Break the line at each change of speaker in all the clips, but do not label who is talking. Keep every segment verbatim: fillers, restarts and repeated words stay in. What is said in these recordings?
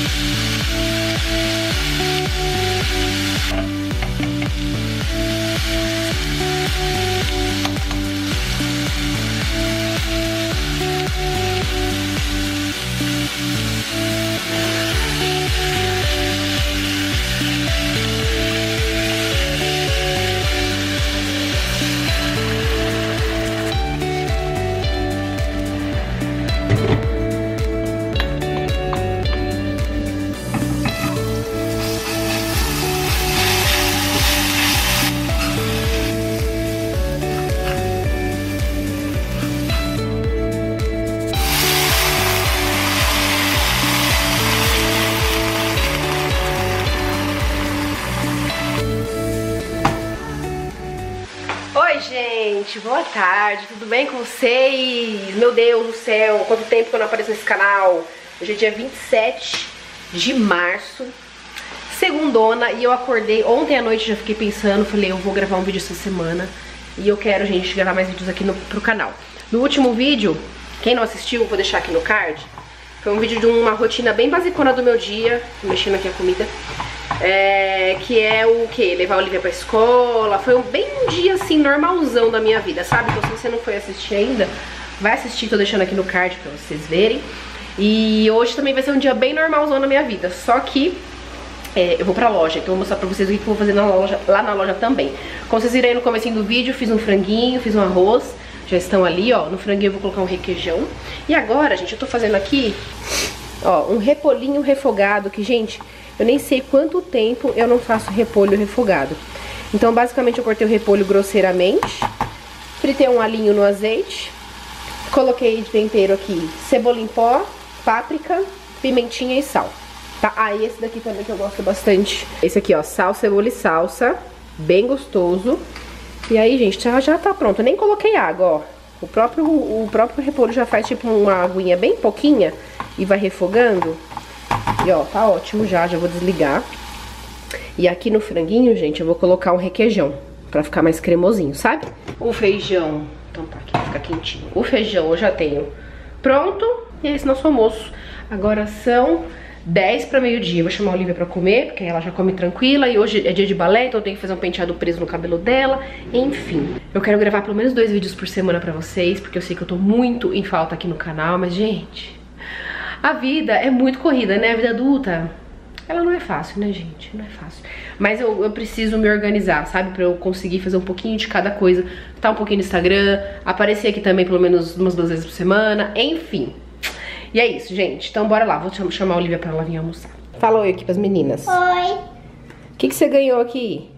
Gente, boa tarde, tudo bem com vocês? Meu Deus do céu, quanto tempo que eu não apareço nesse canal. Hoje é dia vinte e sete de março, segundona, e eu acordei ontem à noite, já fiquei pensando, falei, eu vou gravar um vídeo essa semana e eu quero, gente, gravar mais vídeos aqui no, pro canal. No último vídeo, quem não assistiu, eu vou deixar aqui no card, foi um vídeo de uma rotina bem basicona do meu dia, mexendo aqui a comida. É, que é o que? Levar a Olivia pra escola. Foi um, bem um dia assim, normalzão da minha vida, sabe? Então se você não foi assistir ainda, vai assistir, tô deixando aqui no card pra vocês verem. E hoje também vai ser um dia bem normalzão na minha vida. Só que é, eu vou pra loja, então eu vou mostrar pra vocês o que eu vou fazer na loja, lá na loja também. Como vocês viram aí no comecinho do vídeo, fiz um franguinho, fiz um arroz. Já estão ali, ó. No franguinho eu vou colocar um requeijão. E agora, gente, eu tô fazendo aqui, ó, um repolhinho refogado, que, gente, eu nem sei quanto tempo eu não faço repolho refogado. Então, basicamente, eu cortei o repolho grosseiramente, fritei um alinho no azeite, coloquei de tempero aqui cebola em pó, páprica, pimentinha e sal. Tá? Ah, e esse daqui também que eu gosto bastante. Esse aqui, ó, sal, cebola e salsa, bem gostoso. E aí, gente, já, já tá pronto. Eu nem coloquei água, ó. O próprio, o próprio repolho já faz tipo uma aguinha bem pouquinha e vai refogando. E ó, tá ótimo já, já vou desligar. E aqui no franguinho, gente, eu vou colocar um requeijão pra ficar mais cremosinho, sabe? O feijão, então tá, aqui vai ficar quentinho. O feijão eu já tenho pronto. E é esse nosso almoço. Agora são dez para meio-dia. Vou chamar a Olivia pra comer, porque ela já come tranquila. E hoje é dia de balé, então eu tenho que fazer um penteado preso no cabelo dela. Enfim, eu quero gravar pelo menos dois vídeos por semana pra vocês, porque eu sei que eu tô muito em falta aqui no canal. Mas, gente, a vida é muito corrida, né? A vida adulta, ela não é fácil, né, gente? Não é fácil. Mas eu, eu preciso me organizar, sabe? Pra eu conseguir fazer um pouquinho de cada coisa. Tá um pouquinho no Instagram, aparecer aqui também pelo menos umas duas vezes por semana. Enfim. E é isso, gente. Então bora lá. Vou chamar a Olivia pra ela vir almoçar. Fala oi aqui pras meninas.
Oi.
O que, que você ganhou aqui?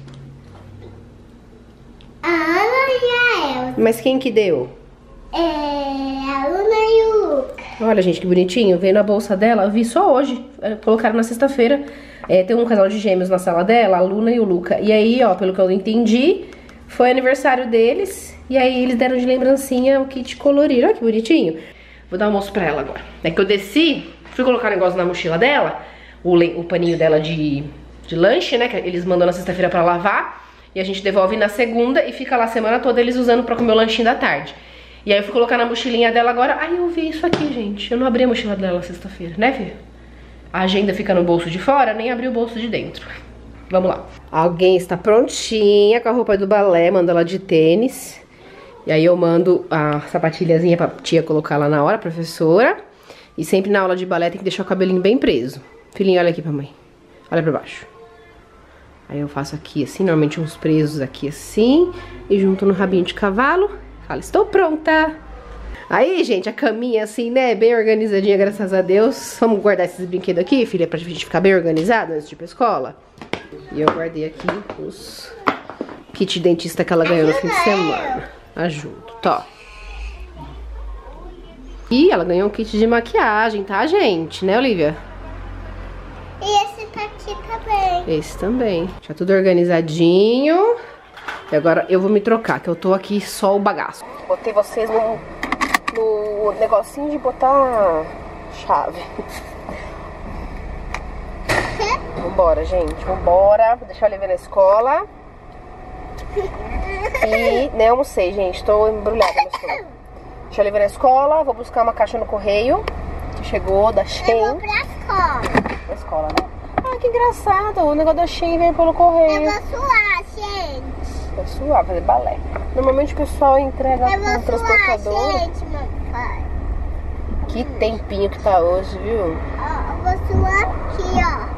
A Ana e a Elsa.
Mas quem que deu?
É a Luna e o Luca.
Olha, gente, que bonitinho. Veio na bolsa dela. Eu vi só hoje. Colocaram na sexta-feira. É, tem um casal de gêmeos na sala dela, a Luna e o Luca. E aí, ó, pelo que eu entendi, foi aniversário deles. E aí eles deram de lembrancinha o kit colorido. Olha que bonitinho. Vou dar um almoço pra ela agora. É que eu desci, fui colocar o negócio na mochila dela, o, o paninho dela de, de lanche, né, que eles mandam na sexta-feira pra lavar, e a gente devolve na segunda e fica lá a semana toda eles usando pra comer o lanchinho da tarde. E aí eu fui colocar na mochilinha dela agora, aí eu vi isso aqui, gente. Eu não abri a mochila dela sexta-feira, né, Fê? A agenda fica no bolso de fora, nem abri o bolso de dentro. Vamos lá. Alguém está prontinha com a roupa do balé, manda ela de tênis. E aí eu mando a sapatilhazinha pra tia colocar lá na hora, professora. E sempre na aula de balé tem que deixar o cabelinho bem preso. Filhinho, olha aqui pra mãe. Olha pra baixo. Aí eu faço aqui assim, normalmente uns presos aqui assim. E junto no rabinho de cavalo. Falo, estou pronta. Aí, gente, a caminha assim, né, bem organizadinha, graças a Deus. Vamos guardar esses brinquedos aqui, filha, pra gente ficar bem organizado antes de ir pra escola. E eu guardei aqui os kit de dentista que ela ganhou no fim de semana. Ajudo, tá. E ela ganhou um kit de maquiagem, tá, gente? Né, Olivia?
E esse tá aqui também.
Esse também. Já tudo organizadinho. E agora eu vou me trocar, que eu tô aqui só o bagaço. Botei vocês no, no negocinho de botar chave. Vambora, gente. Vambora. Vou deixar a Olivia na escola. E nem almocei, gente, tô embrulhada no estômago. Deixa eu levar na escola, vou buscar uma caixa no correio que chegou da Shein.
Eu vou pra escola.
engraçado. O negócio da Shein veio pelo correio.
Eu vou suar, gente.
Vou suar, fazer balé. Normalmente o pessoal entrega
Eu
com
vou
um transportador.
suar, gente, meu pai.
Que tempinho que tá hoje, viu?
Ó, eu vou suar aqui, ó.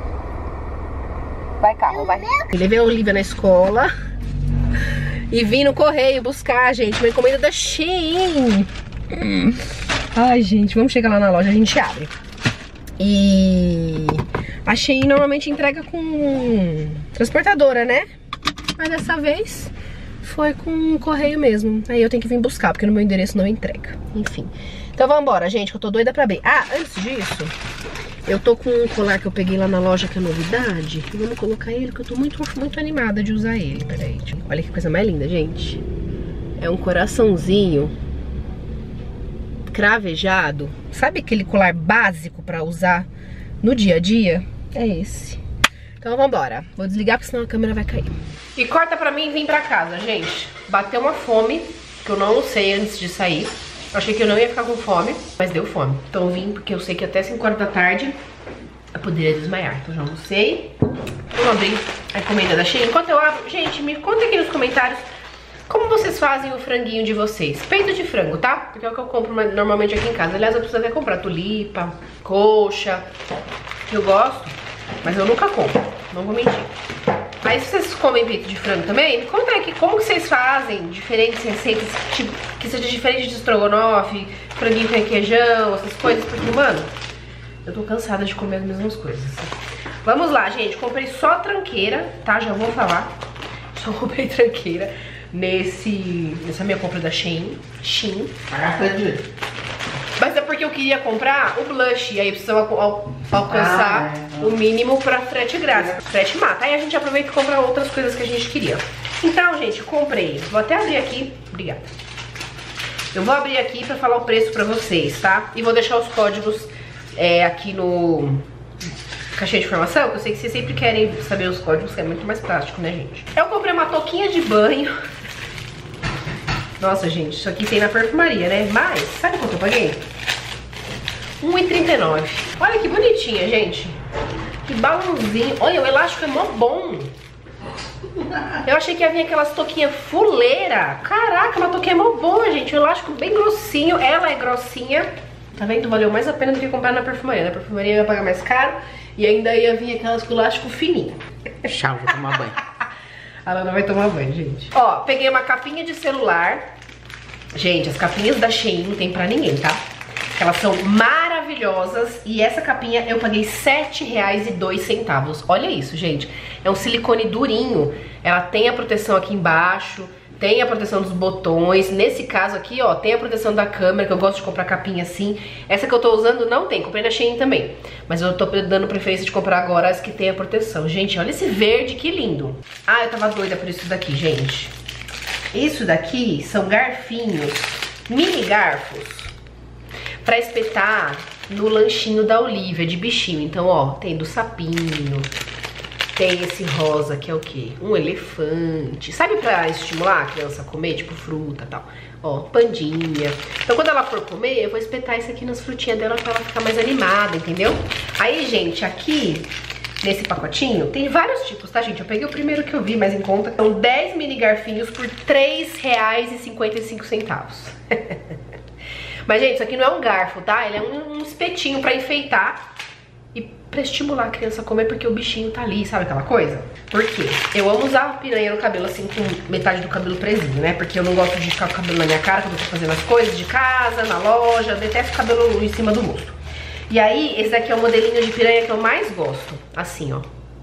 Vai, carro, vai. Levei a Olivia na escola e vim no correio buscar, gente, uma encomenda da Shein. Hum. Ai, gente, vamos chegar lá na loja, a gente abre. E a Shein normalmente entrega com transportadora, né? Mas dessa vez foi com correio mesmo. Aí eu tenho que vir buscar, porque no meu endereço não entrega. Enfim. Então vamos embora, gente, que eu tô doida pra ver. Ah, antes disso, eu tô com um colar que eu peguei lá na loja, que é novidade. E vamos colocar ele, que eu tô muito, muito animada de usar ele. Peraí, olha que coisa mais linda, gente. É um coraçãozinho cravejado. Sabe aquele colar básico pra usar no dia a dia? É esse. Então vambora. Vou desligar, porque senão a câmera vai cair. E corta pra mim e vim pra casa, gente. Bateu uma fome, que eu não almocei antes de sair. Eu achei que eu não ia ficar com fome, mas deu fome. Então eu vim porque eu sei que até cinco horas da tarde eu poderia desmaiar. Então já almocei. Vou abrir a encomenda da Shein. Enquanto eu abro, gente, me conta aqui nos comentários como vocês fazem o franguinho de vocês. Peito de frango, tá? Porque é o que eu compro normalmente aqui em casa. Aliás, eu preciso até comprar tulipa, coxa. Eu gosto, mas eu nunca compro. Não vou mentir. Aí se vocês comem peito de frango também, me conta aqui como que vocês fazem diferentes receitas, tipo, que seja diferente de estrogonofe, franguinho com requeijão, essas coisas, porque, mano, eu tô cansada de comer as mesmas coisas. Vamos lá, gente, comprei só tranqueira, tá? Já vou falar. Só comprei tranqueira nesse, nessa minha compra da Shein. Shein. Mas é porque eu queria comprar o blush, e aí precisa al alcançar ah, é. o mínimo pra frete grátis. Frete mata. Aí a gente aproveita e compra outras coisas que a gente queria. Então, gente, eu comprei. Vou até abrir aqui. Obrigada. Eu vou abrir aqui pra falar o preço pra vocês, tá? E vou deixar os códigos é, aqui no caixinha de informação, que eu sei que vocês sempre querem saber os códigos, que é muito mais prático, né, gente? Eu comprei uma touquinha de banho. Nossa, gente, isso aqui tem na perfumaria, né? Mas, sabe quanto eu paguei? um e trinta e nove. Olha que bonitinha, gente. Que balãozinho. Olha, o elástico é mó bom. Eu achei que ia vir aquelas touquinhas fuleira. Caraca, uma touquinha mó boa, gente. O elástico bem grossinho. Ela é grossinha. Tá vendo? Valeu mais a pena do que comprar na perfumaria. Na perfumaria ia pagar mais caro. E ainda ia vir aquelas com elástico fininho.
Tchau, vou tomar banho.
A Lana vai tomar banho, gente. Ó, peguei uma capinha de celular. Gente, as capinhas da Shein não tem pra ninguém, tá? Elas são maravilhosas. E essa capinha eu paguei sete reais e dois centavos. Olha isso, gente. É um silicone durinho. Ela tem a proteção aqui embaixo, tem a proteção dos botões. Nesse caso aqui, ó, tem a proteção da câmera, que eu gosto de comprar capinha assim. Essa que eu tô usando não tem, comprei na Shein também. Mas eu tô dando preferência de comprar agora as que tem a proteção. Gente, olha esse verde, que lindo. Ah, eu tava doida por isso daqui, gente. Isso daqui são garfinhos, mini garfos, pra espetar no lanchinho da Olivia, de bichinho. Então, ó, tem do sapinho, tem esse rosa, que é o quê? Um elefante. Sabe pra estimular a criança a comer, tipo fruta e tal? Ó, pandinha. Então, quando ela for comer, eu vou espetar isso aqui nas frutinhas dela pra ela ficar mais animada, entendeu? Aí, gente, aqui nesse pacotinho tem vários tipos, tá, gente? Eu peguei o primeiro que eu vi mais em conta. São dez mini garfinhos por três reais e cinquenta e cinco centavos. Mas, gente, isso aqui não é um garfo, tá? Ele é um, um espetinho pra enfeitar e pra estimular a criança a comer, porque o bichinho tá ali, sabe aquela coisa? Por quê? Eu amo usar piranha no cabelo, assim, com metade do cabelo presinho, né? Porque eu não gosto de ficar com o cabelo na minha cara quando eu tô fazendo as coisas de casa, na loja. Eu detesto o cabelo em cima do rosto. E aí, esse daqui é o modelinho de piranha que eu mais gosto. Assim, ó.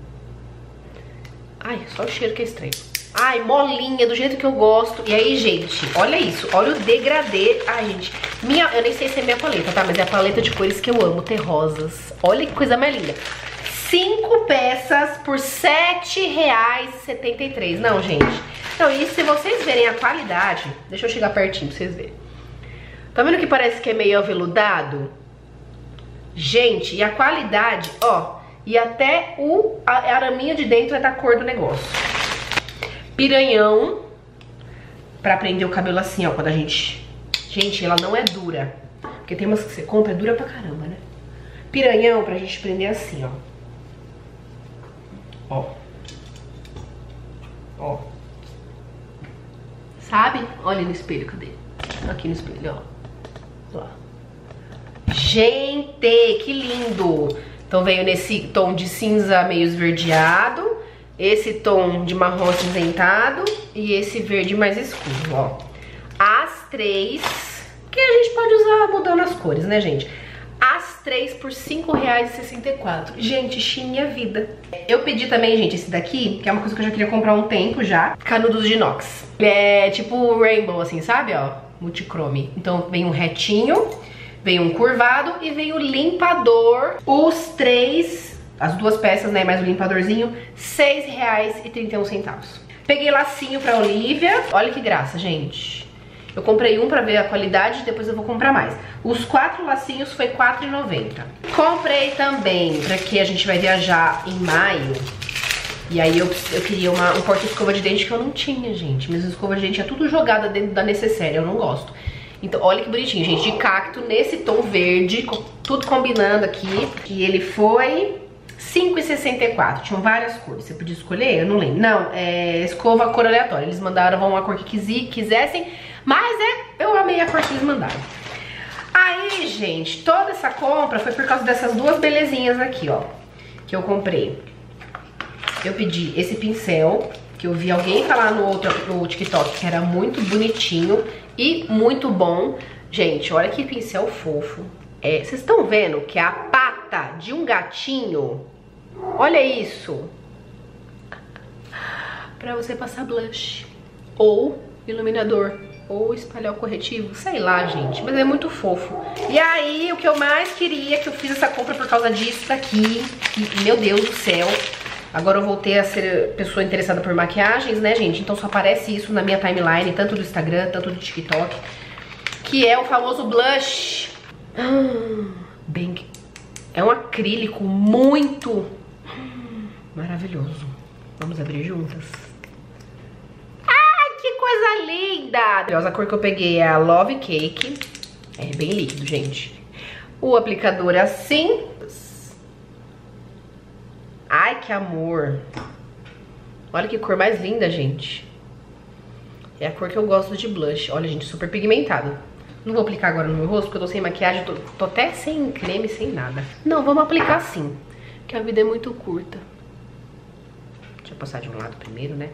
Ai, só o cheiro que é estranho. Ai, molinha, do jeito que eu gosto. E aí, gente, olha isso. Olha o degradê. Ai, gente, minha, eu nem sei se é minha paleta, tá? Mas é a paleta de cores que eu amo, terrosas. Olha que coisa mais linda. Cinco peças por sete reais e setenta e três. Não, gente. Não, e se vocês verem a qualidade... Deixa eu chegar pertinho pra vocês verem. Tá vendo que parece que é meio aveludado? Gente, e a qualidade, ó, e até o a, a araminha de dentro é da cor do negócio. Piranhão, pra prender o cabelo assim, ó, quando a gente... Gente, ela não é dura, porque tem umas que você compra, é dura pra caramba, né? Piranhão pra gente prender assim, ó. Ó. Ó. Sabe? Olha no espelho, cadê? Aqui no espelho, ó. Ó. Gente, que lindo! Então veio nesse tom de cinza meio esverdeado, esse tom de marrom acinzentado e esse verde mais escuro, ó. As três, que a gente pode usar mudando as cores, né, gente? As três por cinco reais e sessenta e quatro centavos. Gente, chininha vida. Eu pedi também, gente, esse daqui, que é uma coisa que eu já queria comprar há um tempo já. Canudos de inox. Ele é tipo rainbow, assim, sabe, ó? Multichrome. Então vem um retinho, vem um curvado e vem o limpador. Os três, as duas peças, né, mais o limpadorzinho, seis reais e trinta e um centavos. Peguei lacinho pra Olivia. Olha que graça, gente. Eu comprei um pra ver a qualidade, depois eu vou comprar mais. Os quatro lacinhos foi quatro reais e noventa centavos. Comprei também, pra que a gente vai viajar em maio. E aí eu, eu queria uma, um porta-escova de dente que eu não tinha, gente. Minhas escovas de dente é tudo jogada dentro da necessaire, eu não gosto. Então, olha que bonitinho, gente, de cacto, nesse tom verde, com, tudo combinando aqui. E ele foi cinco reais e sessenta e quatro centavos, tinham várias cores, você podia escolher, eu não lembro. Não, é escova cor aleatória, eles mandaram uma cor que quisi, quisessem, mas é, eu amei a cor que eles mandaram. Aí, gente, toda essa compra foi por causa dessas duas belezinhas aqui, ó, que eu comprei. Eu pedi esse pincel, que eu vi alguém falar no, outro, no TikTok que era muito bonitinho e muito bom. Gente, olha que pincel fofo. É, vocês estão vendo que é a pata de um gatinho? Olha isso. Pra você passar blush. Ou iluminador. Ou espalhar o corretivo. Sei lá, gente. Mas é muito fofo. E aí, o que eu mais queria, que eu fiz essa compra por causa disso daqui. E, meu Deus do céu. Agora eu voltei a ser pessoa interessada por maquiagens, né, gente? Então só aparece isso na minha timeline, tanto do Instagram, tanto do TikTok. Que é o famoso blush. Ah, bem... É um acrílico muito maravilhoso. Vamos abrir juntas? Ah, que coisa linda! A cor que eu peguei é a Love Cake. É bem líquido, gente. O aplicador é assim. Ai, que amor. Olha que cor mais linda, gente. É a cor que eu gosto de blush. Olha, gente, super pigmentado. Não vou aplicar agora no meu rosto, porque eu tô sem maquiagem. Tô, tô até sem creme, sem nada. Não, vamos aplicar sim, porque a vida é muito curta. Deixa eu passar de um lado primeiro, né?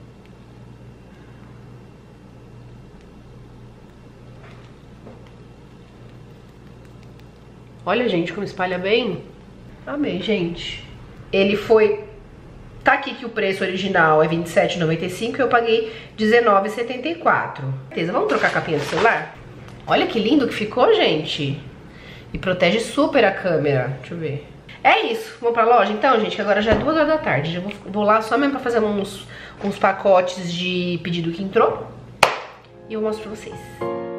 Olha, gente, como espalha bem. Amei, gente. Ele foi... Tá aqui que o preço original é vinte e sete reais e noventa e cinco centavos e eu paguei dezenove reais e setenta e quatro centavos. Vamos trocar a capinha do celular? Olha que lindo que ficou, gente. E protege super a câmera. Deixa eu ver. É isso. Vamos pra loja então, gente, que agora já é duas horas da tarde. Já vou, vou lá só mesmo pra fazer uns, uns pacotes de pedido que entrou. E eu mostro pra vocês.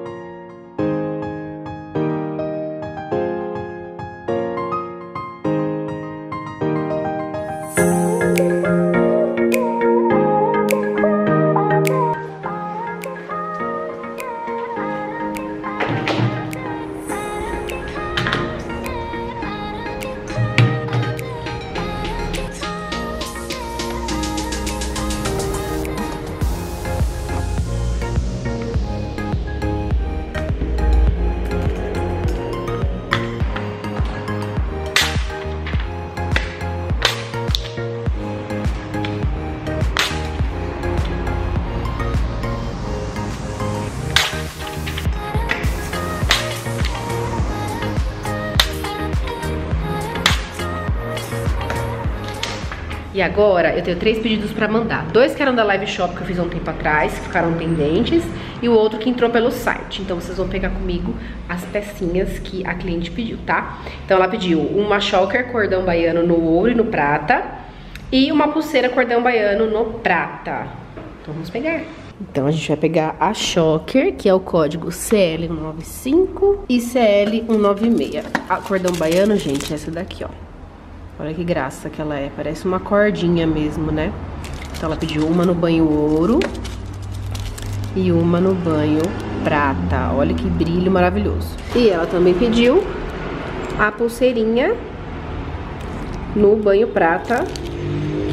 E agora eu tenho três pedidos pra mandar. Dois que eram da Live Shop, que eu fiz há um tempo atrás, que ficaram pendentes. E o outro que entrou pelo site. Então vocês vão pegar comigo as pecinhas que a cliente pediu, tá? Então ela pediu uma choker cordão baiano no ouro e no prata. E uma pulseira cordão baiano no prata. Então vamos pegar. Então a gente vai pegar a choker, que é o código C L cento e noventa e cinco e C L cento e noventa e seis. A cordão baiano, gente, é essa daqui, ó. Olha que graça que ela é, parece uma cordinha mesmo, né? Então ela pediu uma no banho ouro e uma no banho prata. Olha que brilho maravilhoso. E ela também pediu a pulseirinha no banho prata,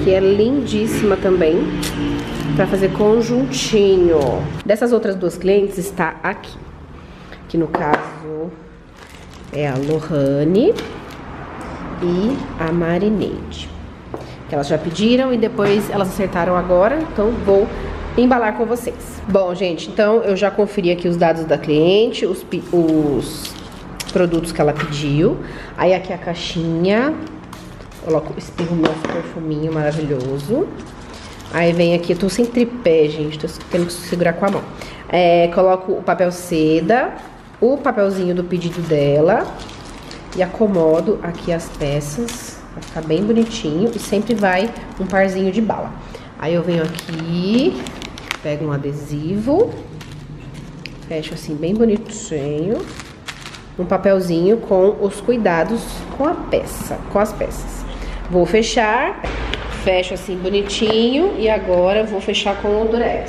que é lindíssima também, pra fazer conjuntinho. Dessas outras duas clientes está aqui. Que no caso é a Lohane e a Marineide. Que elas já pediram e depois elas acertaram agora, então vou embalar com vocês. Bom, gente, então eu já conferi aqui os dados da cliente, os, os produtos que ela pediu. Aí aqui a caixinha, coloco, espirro meu perfuminho maravilhoso. Aí vem aqui, eu tô sem tripé, gente, tô tendo que segurar com a mão. É, coloco o papel seda, o papelzinho do pedido dela e acomodo aqui as peças, vai ficar bem bonitinho e sempre vai um parzinho de bala. Aí eu venho aqui, pego um adesivo, fecho assim bem bonitinho, um papelzinho com os cuidados com a peça, com as peças. Vou fechar, fecho assim bonitinho e agora vou fechar com o durex.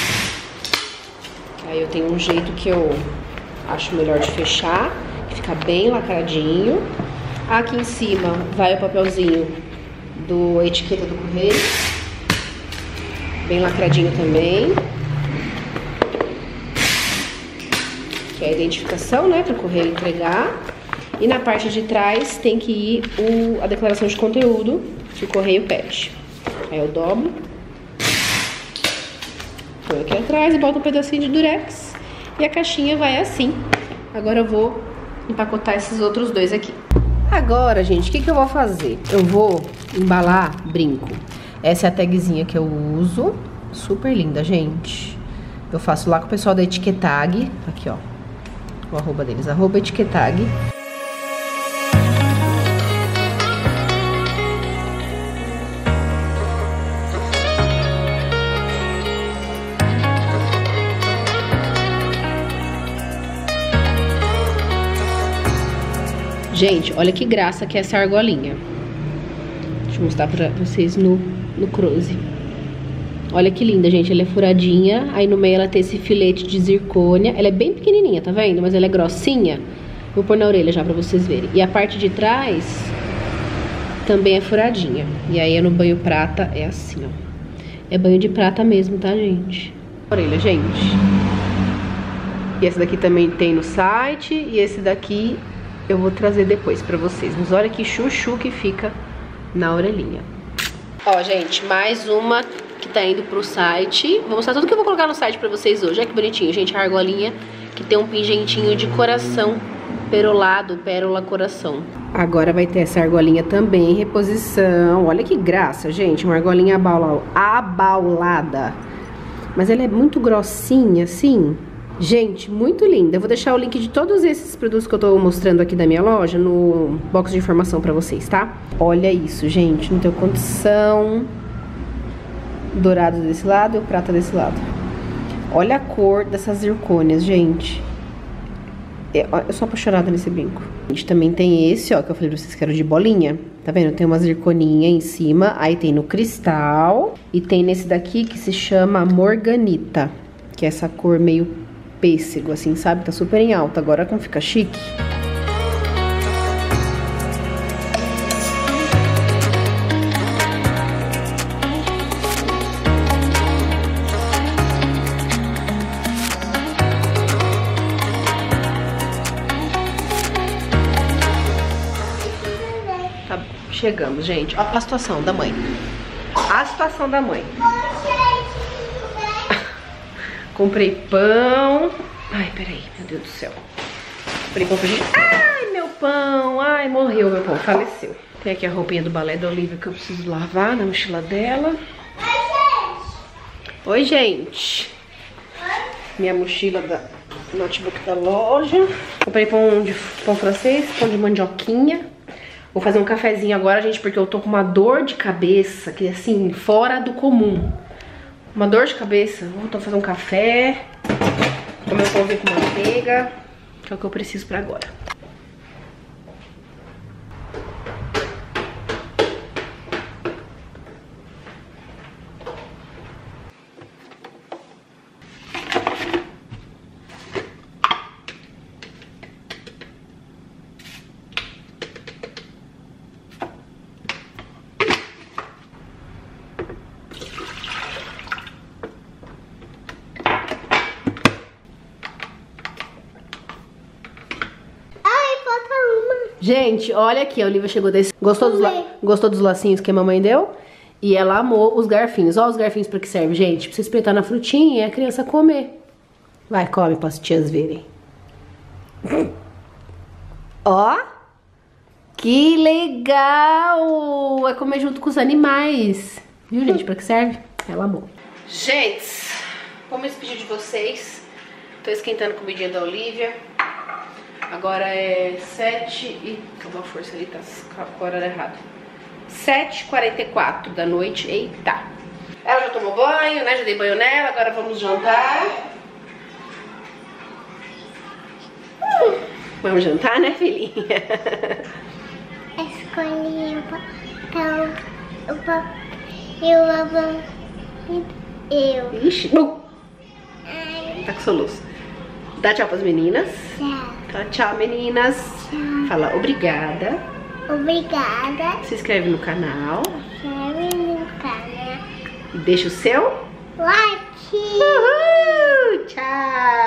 Aí eu tenho um jeito que eu acho melhor de fechar, que fica bem lacradinho. Aqui em cima vai o papelzinho do etiqueta do correio, bem lacradinho também, que é a identificação, né, para o correio entregar. E na parte de trás tem que ir o, a declaração de conteúdo que o correio pede. Aí eu dobro, põe aqui atrás e boto um pedacinho de durex e a caixinha vai assim. Agora eu vou empacotar esses outros dois aqui. Agora, gente, o que que eu vou fazer? Eu vou embalar brinco. Essa é a tagzinha que eu uso, super linda, gente. Eu faço lá com o pessoal da Etiquetag, aqui ó, o arroba deles, arroba Etiquetag. Gente, olha que graça que é essa argolinha. Deixa eu mostrar pra vocês no, no close. Olha que linda, gente. Ela é furadinha. Aí no meio ela tem esse filete de zircônia. Ela é bem pequenininha, tá vendo? Mas ela é grossinha. Vou pôr na orelha já pra vocês verem. E a parte de trás também é furadinha. E aí no banho prata é assim, ó. É banho de prata mesmo, tá, gente? Orelha, gente. E esse daqui também tem no site. E esse daqui eu vou trazer depois pra vocês. Mas olha que chuchu que fica na orelhinha. Ó, gente, mais uma que tá indo pro site. Vou mostrar tudo que eu vou colocar no site pra vocês hoje. Olha que bonitinho, gente, a argolinha que tem um pingentinho de coração perolado, pérola coração. Agora vai ter essa argolinha também em reposição. Olha que graça, gente, uma argolinha abaulada. Mas ela é muito grossinha, assim. Gente, muito linda. Eu vou deixar o link de todos esses produtos que eu tô mostrando aqui da minha loja no box de informação pra vocês, tá? Olha isso, gente, não tem condição. Dourado desse lado e o prata desse lado. Olha a cor dessas zircônias, gente. Eu sou apaixonada nesse brinco. A gente também tem esse, ó, que eu falei pra vocês que era de bolinha. Tá vendo? Tem uma zirconinha em cima, aí tem no cristal. E tem nesse daqui que se chama Morganita, que é essa cor meio pêssego, assim, sabe? Tá super em alta. Agora como fica chique. Tá, chegamos, gente. Ó a situação da mãe. A situação da mãe. Comprei pão. Ai, peraí, meu Deus do céu. Comprei pão pra gente. Ai, meu pão. Ai, morreu meu pão, faleceu. Tem aqui a roupinha do balé da Olivia que eu preciso lavar na mochila dela. Oi, gente. Minha mochila da notebook da loja. Comprei pão de pão francês, pão de mandioquinha. Vou fazer um cafezinho agora, gente, porque eu tô com uma dor de cabeça que é assim, fora do comum. Uma dor de cabeça. Vou fazer um café, comer um pãozinho com manteiga, que é o que eu preciso pra agora. Gente, olha aqui, a Olivia chegou desse... Gostou dos, la... Gostou dos lacinhos que a mamãe deu? E ela amou os garfinhos. Ó os garfinhos pra que serve, gente. Pra você espetar na frutinha e a criança comer. Vai, come para as tias verem. Ó. Que legal! Vai comer junto com os animais. Viu, gente? Pra que serve? Ela amou. Gente, vou me despedir de vocês. Tô esquentando a comidinha da Olivia. Agora é sete e... Acabou a força ali, tá com a hora errada. sete e quarenta e quatro da noite. Eita! Ela já tomou banho, né? Já dei banho nela. Agora vamos jantar. Hum, vamos jantar, né, filhinha?
Escolhi o papel. O papel. Eu. Eu.
Ixi, não. Tá com soluço. Dá tchau pras meninas.
Tchau.
Tchau, tchau, meninas.
Tchau.
Fala obrigada.
Obrigada.
Se inscreve no canal.
Se inscreve no canal.
E deixa o seu
like.
Uhul, tchau.